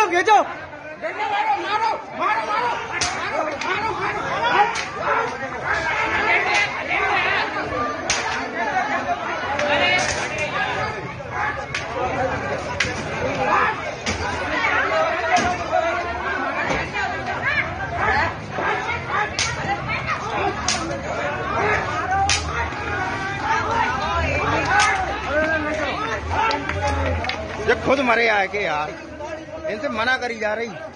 खींचो खींचो। ये खुद मरे आके यार, इनसे मना करी जा रही।